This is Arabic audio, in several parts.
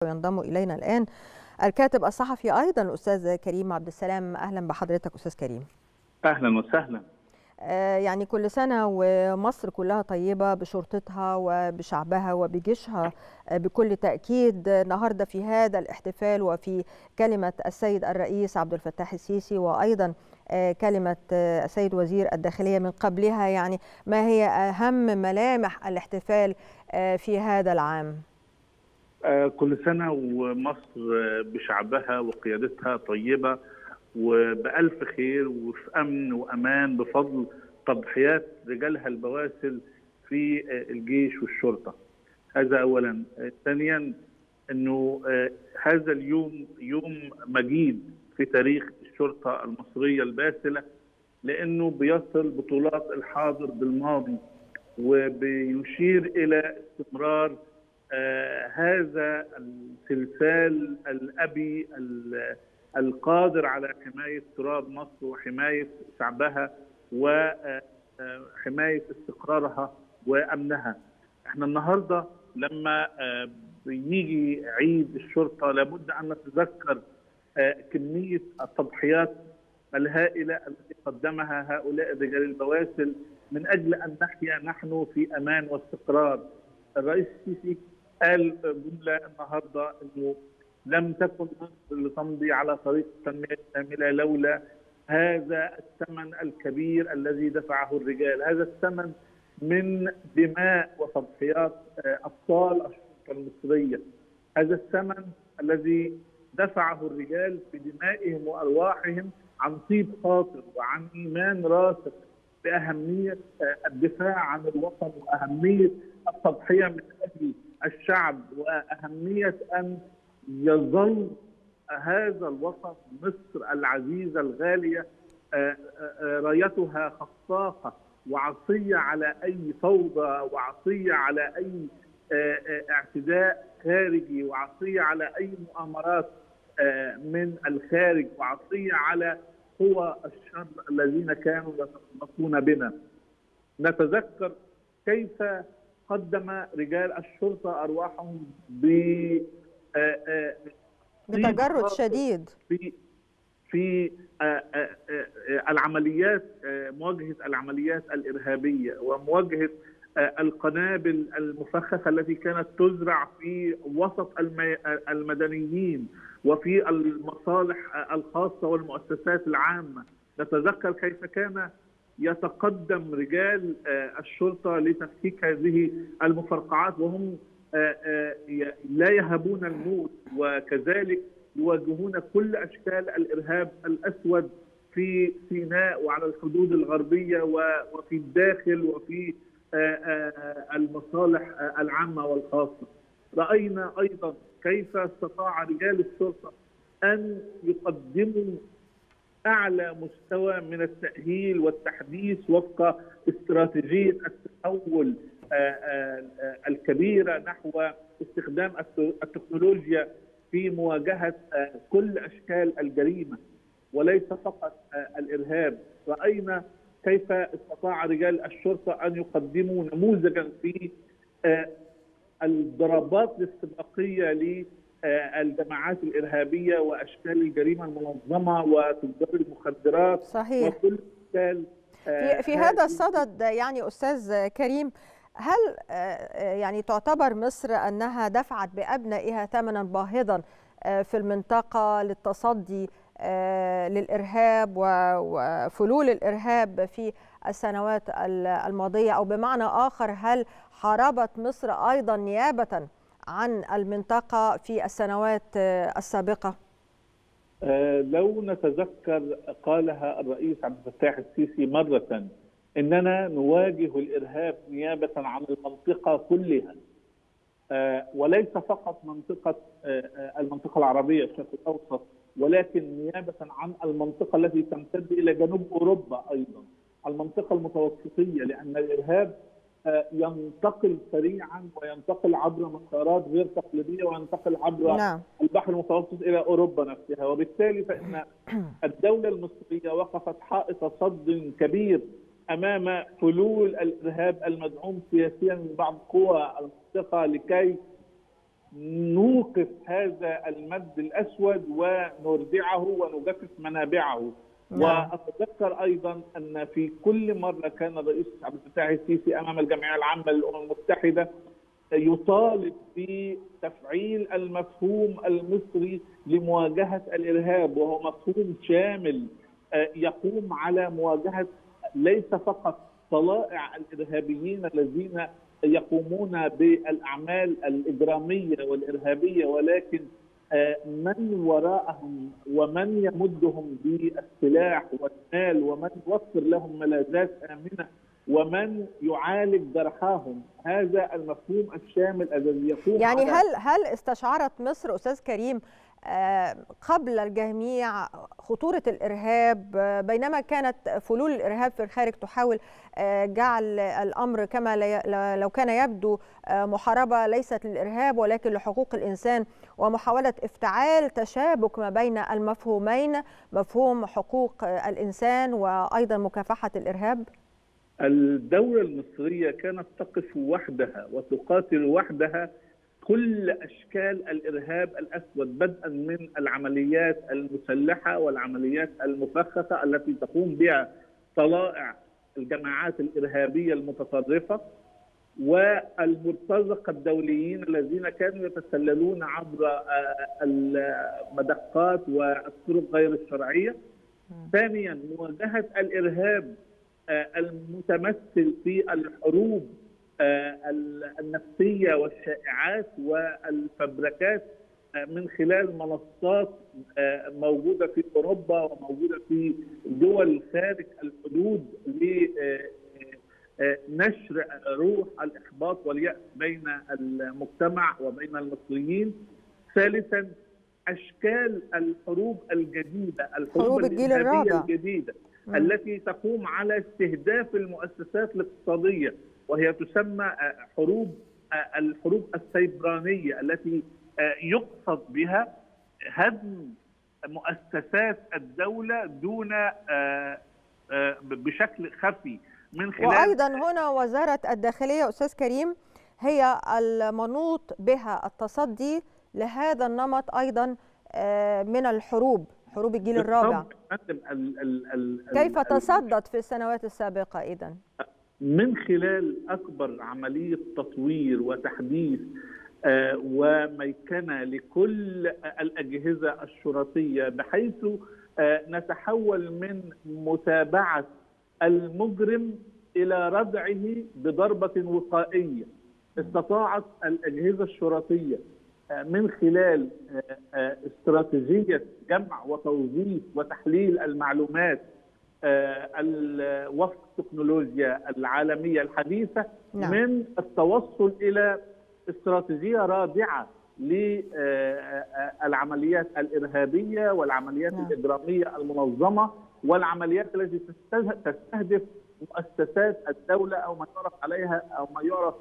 وينضم إلينا الآن الكاتب الصحفي أيضا الأستاذ كريم عبد السلام. أهلا بحضرتك أستاذ كريم. أهلا وسهلا. يعني كل سنة ومصر كلها طيبة بشرطتها وبشعبها وبجيشها بكل تأكيد. النهاردة في هذا الاحتفال وفي كلمة السيد الرئيس عبد الفتاح السيسي وأيضا كلمة السيد وزير الداخلية من قبلها، يعني ما هي أهم ملامح الاحتفال في هذا العام؟ كل سنة ومصر بشعبها وقيادتها طيبة وبألف خير وفي أمن وأمان بفضل تضحيات رجالها البواسل في الجيش والشرطة. هذا أولا. ثانيا أنه هذا اليوم يوم مجيد في تاريخ الشرطة المصرية الباسلة، لأنه بيصل بطولات الحاضر بالماضي وبيشير إلى استمرار هذا السلسال الأبي القادر على حماية تراب مصر وحماية شعبها وحماية استقرارها وأمنها. احنا النهاردة لما بيجي عيد الشرطة لابد أن نتذكر كمية التضحيات الهائلة التي قدمها هؤلاء الرجال البواسل من أجل أن نحيا نحن في أمان واستقرار. الرئيس السيسي قال جملة النهاردة أنه لم تكن مصر لتمضي على طريق التنمية الشاملة لولا هذا الثمن الكبير الذي دفعه الرجال، هذا الثمن من دماء وتضحيات أبطال الشرطة المصرية، هذا الثمن الذي دفعه الرجال بدمائهم وأرواحهم عن طيب خاطر وعن إيمان راسخ بأهمية الدفاع عن الوطن وأهمية التضحية من أجل الشعب وأهمية أن يظل هذا الوطن مصر العزيزة الغالية رايتها خفاقة وعصية على أي فوضى وعصية على أي اعتداء خارجي وعصية على أي مؤامرات من الخارج وعصية على قوى الشر الذين كانوا يتسلطون بنا. نتذكر كيف قدم رجال الشرطة أرواحهم بتجرد شديد في العمليات، مواجهة العمليات الإرهابية ومواجهة القنابل المفخخة التي كانت تزرع في وسط المدنيين وفي المصالح الخاصة والمؤسسات العامة. نتذكر كيف كان يتقدم رجال الشرطة لتفكيك هذه المفرقعات وهم لا يهابون الموت، وكذلك يواجهون كل أشكال الإرهاب الأسود في سيناء وعلى الحدود الغربية وفي الداخل وفي المصالح العامة والخاصة. رأينا أيضا كيف استطاع رجال الشرطة أن يقدموا أعلى مستوى من التأهيل والتحديث وفق استراتيجية التحول الكبيرة نحو استخدام التكنولوجيا في مواجهة كل أشكال الجريمة وليس فقط الإرهاب. رأينا كيف استطاع رجال الشرطة أن يقدموا نموذجا في الضربات الاستباقية للجماعات الإرهابية وأشكال الجريمة المنظمة وتجار المخدرات. صحيح. وكل أشكال في هذا الصدد يعني أستاذ كريم، هل يعني تعتبر مصر أنها دفعت بأبنائها ثمنا باهظا في المنطقة للتصدي للإرهاب وفلول الإرهاب في السنوات الماضية، أو بمعنى آخر هل حاربت مصر أيضا نيابة عن المنطقة في السنوات السابقة؟ لو نتذكر قالها الرئيس عبد الفتاح السيسي مرة إننا نواجه الإرهاب نيابة عن المنطقة كلها، وليس فقط المنطقة العربية الشرق الأوسط، ولكن نيابة عن المنطقة التي تمتد إلى جنوب أوروبا أيضا، المنطقة المتوسطية، لأن الإرهاب ينتقل سريعا وينتقل عبر مسارات غير تقليدية وينتقل عبر البحر المتوسط إلى أوروبا نفسها. وبالتالي فإن الدولة المصرية وقفت حائط صد كبير أمام فلول الإرهاب المدعوم سياسيا من بعض قوى المنطقة لكي نوقف هذا المد الأسود ونردعه ونجفف منابعه. وأتذكر أيضا أن في كل مرة كان الرئيس عبد الفتاح السيسي أمام الجمعية العامة للأمم المتحدة يطالب بتفعيل المفهوم المصري لمواجهة الإرهاب، وهو مفهوم شامل يقوم على مواجهة ليس فقط طلائع الإرهابيين الذين يقومون بالأعمال الإجرامية والإرهابية، ولكن من وراءهم ومن يمدهم بالسلاح والمال ومن يوفر لهم ملاذات آمنة ومن يعالج جرحاهم. هذا المفهوم الشامل الذي يقوم يعني هل استشعرت مصر أستاذ كريم قبل الجميع خطورة الإرهاب، بينما كانت فلول الإرهاب في الخارج تحاول جعل الأمر كما لو كان يبدو محاربة ليست للإرهاب ولكن لحقوق الإنسان، ومحاولة افتعال تشابك ما بين المفهومين، مفهوم حقوق الإنسان وأيضا مكافحة الإرهاب؟ الدولة المصرية كانت تقف وحدها وتقاتل وحدها كل أشكال الإرهاب الأسود، بدءا من العمليات المسلحة والعمليات المفخخة التي تقوم بها طلائع الجماعات الإرهابية المتطرفة، والمرتزقة الدوليين الذين كانوا يتسللون عبر المدقات والطرق غير الشرعية. ثانيا مواجهة الإرهاب المتمثل في الحروب النفسية والشائعات والفبركات من خلال منصات موجودة في أوروبا وموجودة في دول خارج الحدود لنشر روح الإحباط واليأس بين المجتمع وبين المصريين. ثالثا أشكال الحروب الجديدة، الحروب الجيل الرابع الجديدة التي تقوم على استهداف المؤسسات الاقتصادية، وهي تسمى الحروب السيبرانية التي يقصد بها هدم مؤسسات الدولة دون بشكل خفي من خلال. وأيضا هنا وزارة الداخلية أستاذ كريم هي المنوط بها التصدي لهذا النمط أيضا من الحروب، حروب الجيل الرابع. كيف تصدت في السنوات السابقة إذن؟ من خلال أكبر عملية تطوير وتحديث وميكنة لكل الأجهزة الشرطية، بحيث نتحول من متابعة المجرم إلى ردعه بضربة وقائية. استطاعت الأجهزة الشرطية من خلال استراتيجية جمع وتوظيف وتحليل المعلومات وفق التكنولوجيا العالمية الحديثة من التوصل إلى استراتيجية رادعة للعمليات الإرهابية والعمليات الإجرامية المنظمة والعمليات التي تستهدف مؤسسات الدولة أو ما يعرف عليها أو ما يعرف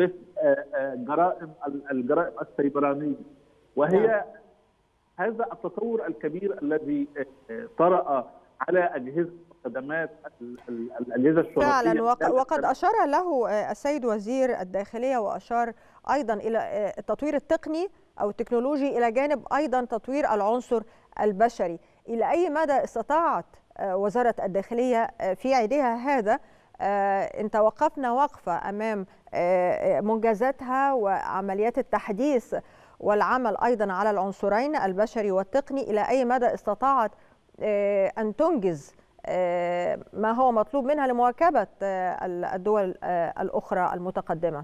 الجرائم السيبرانية. وهي هذا التطور الكبير الذي طرأ على أجهزة وخدمات الأجهزة الشرطية فعلا، وقد أشار له السيد وزير الداخلية، وأشار أيضا إلى التطوير التقني أو التكنولوجي إلى جانب أيضا تطوير العنصر البشري. إلى أي مدى استطاعت وزارة الداخلية في عيدها هذا إن توقفنا وقفة أمام منجزاتها وعمليات التحديث والعمل أيضا على العنصرين البشري والتقني، إلى أي مدى استطاعت أن تنجز ما هو مطلوب منها لمواكبة الدول الأخرى المتقدمة؟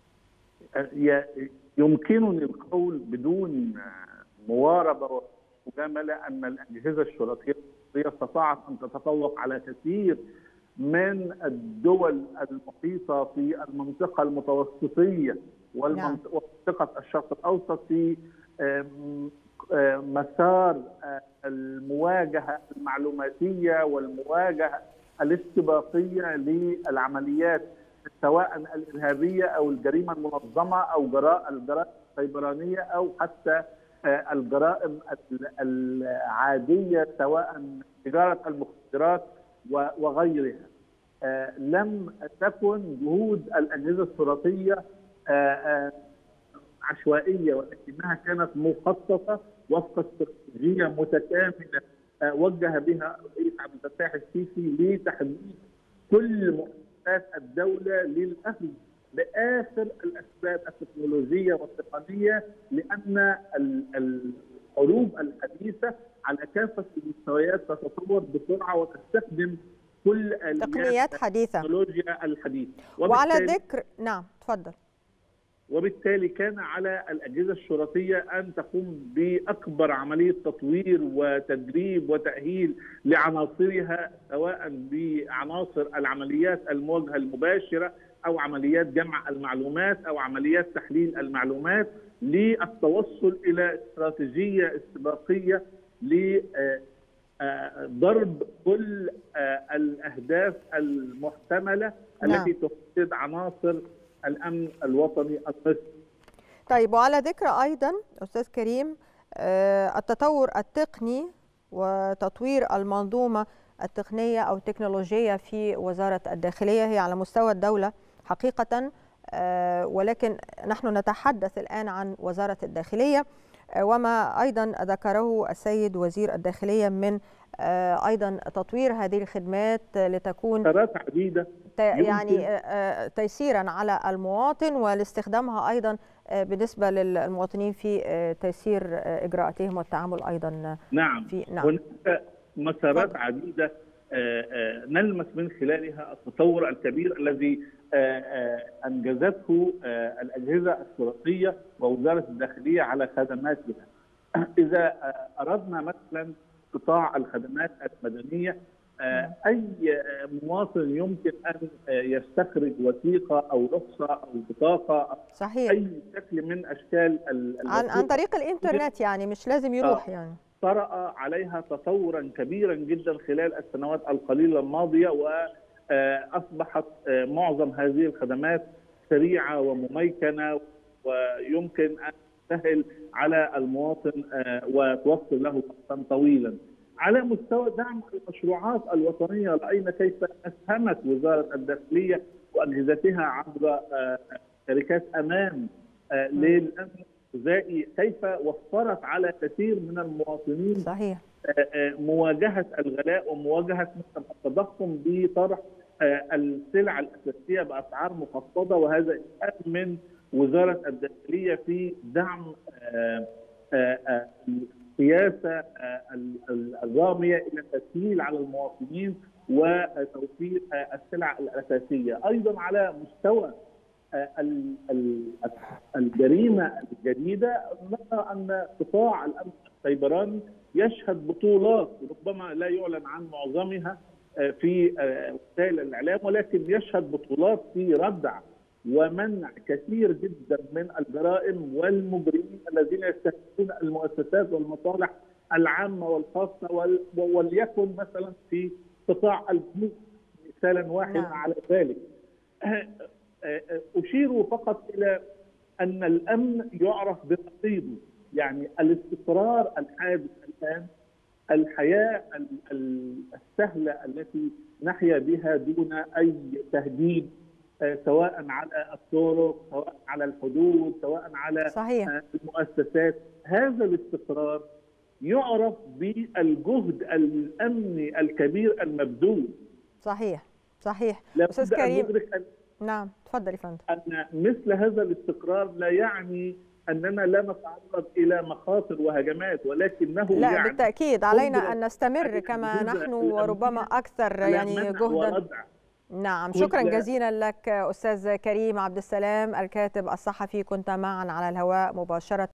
يمكنني القول بدون مواربة ومجاملة أن الأجهزة الشرطية استطاعت أن تتفوق على كثير من الدول المحيطة في المنطقة المتوسطية ومنطقة الشرق الأوسط في مسار المواجهة المعلوماتية والمواجهة الاستباقية للعمليات سواء الإرهابية أو الجريمة المنظمة أو الجرائم السيبرانية أو حتى الجرائم العادية سواء تجارة المخدرات وغيرها. لم تكن جهود الأجهزة الشرطية عشوائية، ولكنها كانت مخططة وفق استراتيجية متكاملة وجه بها الرئيس عبد الفتاح السيسي لتحديد كل مؤسسات الدولة للأخذ بآخر الأسباب التكنولوجية والتقنية، لأن الحروب الحديثة على كافة المستويات تتطور بسرعة وتستخدم كل تقنيات حديثة التكنولوجيا الحديثة. وعلى ذكر نعم تفضل. وبالتالي كان على الأجهزة الشرطية أن تقوم بأكبر عملية تطوير وتدريب وتأهيل لعناصرها، سواء بعناصر العمليات المواجهة المباشرة أو عمليات جمع المعلومات أو عمليات تحليل المعلومات، للتوصل إلى استراتيجية استباقية لضرب كل الأهداف المحتملة التي تهدد عناصر الأمن الوطني المصري. طيب، وعلى ذكر أيضا أستاذ كريم التطور التقني وتطوير المنظومة التقنية أو التكنولوجية في وزارة الداخلية هي على مستوى الدولة حقيقة، ولكن نحن نتحدث الآن عن وزارة الداخلية، وما أيضا ذكره السيد وزير الداخلية من أيضا تطوير هذه الخدمات لتكون عديدة يعني تيسيرا على المواطن ولاستخدامها أيضا بالنسبة للمواطنين في تيسير إجراءاتهم والتعامل أيضا. نعم، هناك مسارات عديدة نلمس من خلالها التطور الكبير الذي أنجزته الأجهزة الشرطية ووزارة الداخلية على خدماتها. إذا أردنا مثلا قطاع الخدمات المدنية، أي مواطن يمكن أن يستخرج وثيقة أو رخصة أو بطاقة أو صحيح. أي شكل من أشكال عن طريق الإنترنت، يعني مش لازم يروح يعني. طرأ عليها تطورا كبيرا جدا خلال السنوات القليلة الماضية، وأصبحت معظم هذه الخدمات سريعة ومميكنة ويمكن أن تسهل على المواطن وتوفر له وقتا طويلا. على مستوى دعم المشروعات الوطنية، رأينا كيف أسهمت وزارة الداخلية وأجهزتها عبر شركات أمان للأمن الغذائي، كيف وفرت على كثير من المواطنين صحيح مواجهة الغلاء ومواجهة التضخم بطرح السلع الأساسية بأسعار مخفضة، وهذا من وزارة الداخلية في دعم السياسة الرامية إلى التسهيل على المواطنين وتوفير السلع الأساسية. أيضا على مستوى الجريمة الجديدة، نرى أن قطاع الأمن السيبراني يشهد بطولات ربما لا يعلن عن معظمها في وسائل الإعلام، ولكن يشهد بطولات في ردع ومنع كثير جدا من الجرائم والمجرمين الذين يستهدفون المؤسسات والمصالح العامة والخاصة، وليكن مثلا في قطاع البنوك مثالا واحدا على ذلك. أشير فقط إلى أن الأمن يعرف بنقيضه، يعني الاستقرار الحادث الآن، الحياة السهلة التي نحيا بها دون أي تهديد، سواء على الطرق، سواء على الحدود، سواء على صحيح. المؤسسات. هذا الاستقرار يعرف بالجهد الأمني الكبير المبذول. صحيح صحيح. أستاذ كريم، نعم تفضل يا فندم. أن مثل هذا الاستقرار لا يعني أننا لا نتعرض إلى مخاطر وهجمات، ولكنه لا يعني بالتأكيد علينا أن نستمر كما نحن وربما أكثر يعني جهدا. نعم، شكرا جزيلا لك أستاذ كريم عبد السلام الكاتب الصحفي، كنت معنا على الهواء مباشرة.